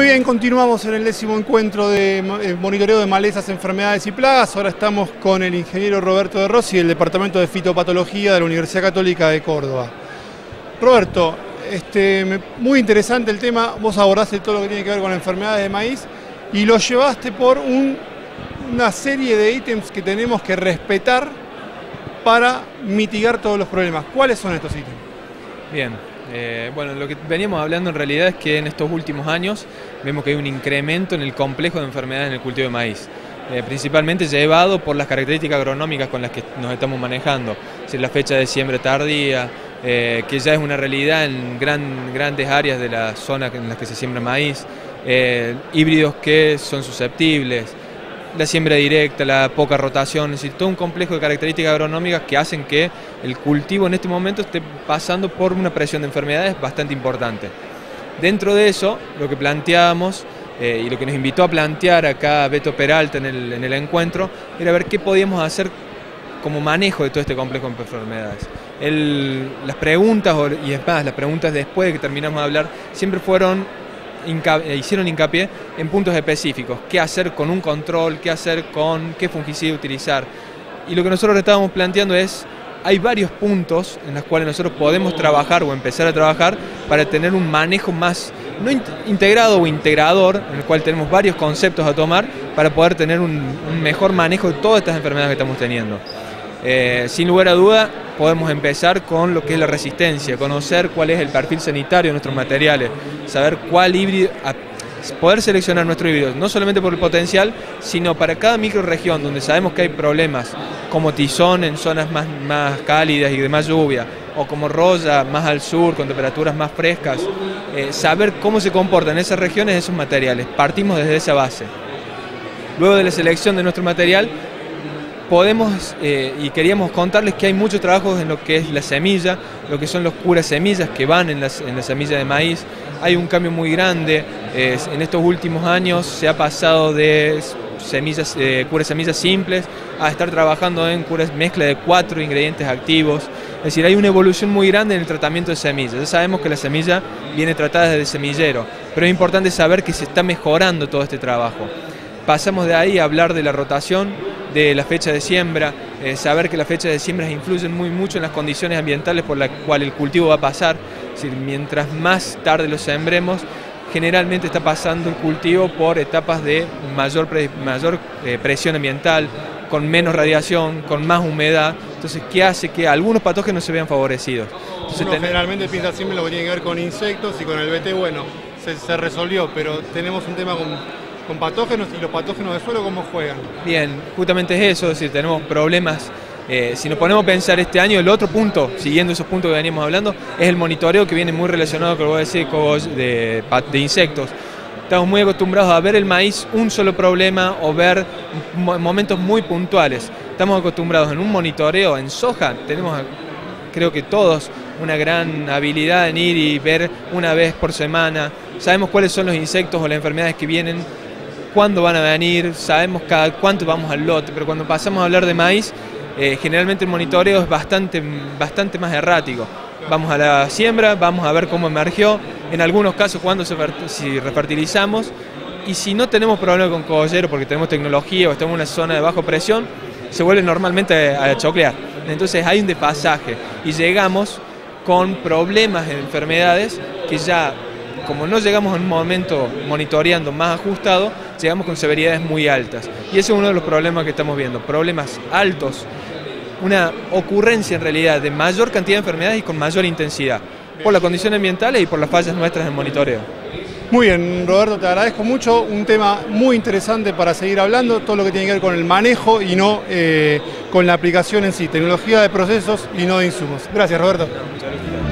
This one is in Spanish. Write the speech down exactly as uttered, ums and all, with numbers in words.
bien, continuamos en el décimo encuentro de monitoreo de malezas, enfermedades y plagas. Ahora estamos con el ingeniero Roberto De Rossi del Departamento de Fitopatología de la Universidad Católica de Córdoba. Roberto, este, muy interesante el tema. Vos abordaste todo lo que tiene que ver con enfermedades de maíz y lo llevaste por un, una serie de ítems que tenemos que respetar para mitigar todos los problemas. ¿Cuáles son estos ítems? Bien. Eh, bueno, lo que veníamos hablando en realidad es que en estos últimos años vemos que hay un incremento en el complejo de enfermedades en el cultivo de maíz, eh, principalmente llevado por las características agronómicas con las que nos estamos manejando, es decir, la fecha de siembra tardía, eh, que ya es una realidad en gran, grandes áreas de la zona en las que se siembra maíz, eh, híbridos que son susceptibles, la siembra directa, la poca rotación, es decir, todo un complejo de características agronómicas que hacen que el cultivo en este momento esté pasando por una presión de enfermedades bastante importante. Dentro de eso, lo que planteábamos eh, y lo que nos invitó a plantear acá Beto Peralta en el, en el encuentro era ver qué podíamos hacer como manejo de todo este complejo de enfermedades. El, las preguntas, y es más, las preguntas después de que terminamos de hablar, siempre fueron Hinca, hicieron hincapié en puntos específicos, qué hacer con un control, qué hacer con qué fungicida utilizar. Y lo que nosotros estábamos planteando es, hay varios puntos en los cuales nosotros podemos trabajar o empezar a trabajar para tener un manejo más, no integrado o integrador, en el cual tenemos varios conceptos a tomar para poder tener un, un mejor manejo de todas estas enfermedades que estamos teniendo. Eh, sin lugar a duda, podemos empezar con lo que es la resistencia, conocer cuál es el perfil sanitario de nuestros materiales, saber cuál híbrido, poder seleccionar nuestros híbridos, no solamente por el potencial, sino para cada microrregión donde sabemos que hay problemas, como Tizón en zonas más, más cálidas y de más lluvia, o como Roya más al sur, con temperaturas más frescas, eh, saber cómo se comportan en esas regiones esos materiales. Partimos desde esa base. Luego de la selección de nuestro material, podemos eh, y queríamos contarles que hay muchos trabajos en lo que es la semilla, lo que son los curas semillas que van en, las, en la semilla de maíz. Hay un cambio muy grande, eh, en estos últimos años se ha pasado de semillas, eh, curas semillas simples a estar trabajando en curas mezcla de cuatro ingredientes activos. Es decir, hay una evolución muy grande en el tratamiento de semillas. Ya sabemos que la semilla viene tratada desde el semillero, pero es importante saber que se está mejorando todo este trabajo. Pasamos de ahí a hablar de la rotación, de la fecha de siembra, eh, saber que las fechas de siembra influyen muy mucho en las condiciones ambientales por las cuales el cultivo va a pasar. Es decir, mientras más tarde lo sembremos, generalmente está pasando el cultivo por etapas de mayor, pre, mayor eh, presión ambiental, con menos radiación, con más humedad. Entonces, ¿qué hace que algunos patógenos se vean favorecidos? Entonces, Uno generalmente piensa siempre lo que tiene que ver con insectos y con el B T, bueno, se, se resolvió, pero tenemos un tema con... con patógenos, y los patógenos de suelo, ¿cómo juegan? Bien, justamente es eso, es decir, tenemos problemas. Eh, si nos ponemos a pensar este año, el otro punto, siguiendo esos puntos que veníamos hablando, es el monitoreo, que viene muy relacionado con lo que voy a decir de, de insectos. Estamos muy acostumbrados a ver el maíz un solo problema o ver momentos muy puntuales. Estamos acostumbrados en un monitoreo, en soja, tenemos, creo que todos, una gran habilidad en ir y ver una vez por semana. Sabemos cuáles son los insectos o las enfermedades que vienen, cuándo van a venir, sabemos cada cuánto vamos al lote, pero cuando pasamos a hablar de maíz, eh, generalmente el monitoreo es bastante, bastante más errático. Vamos a la siembra, vamos a ver cómo emergió, en algunos casos cuando se, si refertilizamos, y si no tenemos problema con cogollero porque tenemos tecnología o estamos en una zona de baja presión, se vuelve normalmente a choclear. Entonces hay un desfasaje y llegamos con problemas de enfermedades que ya, como no llegamos en un momento monitoreando más ajustado, llegamos con severidades muy altas. Y ese es uno de los problemas que estamos viendo, problemas altos, una ocurrencia en realidad de mayor cantidad de enfermedades y con mayor intensidad, por las condiciones ambientales y por las fallas nuestras en monitoreo. Muy bien, Roberto, te agradezco mucho, un tema muy interesante para seguir hablando, todo lo que tiene que ver con el manejo y no eh, con la aplicación en sí, tecnología de procesos y no de insumos. Gracias, Roberto. Muchas gracias.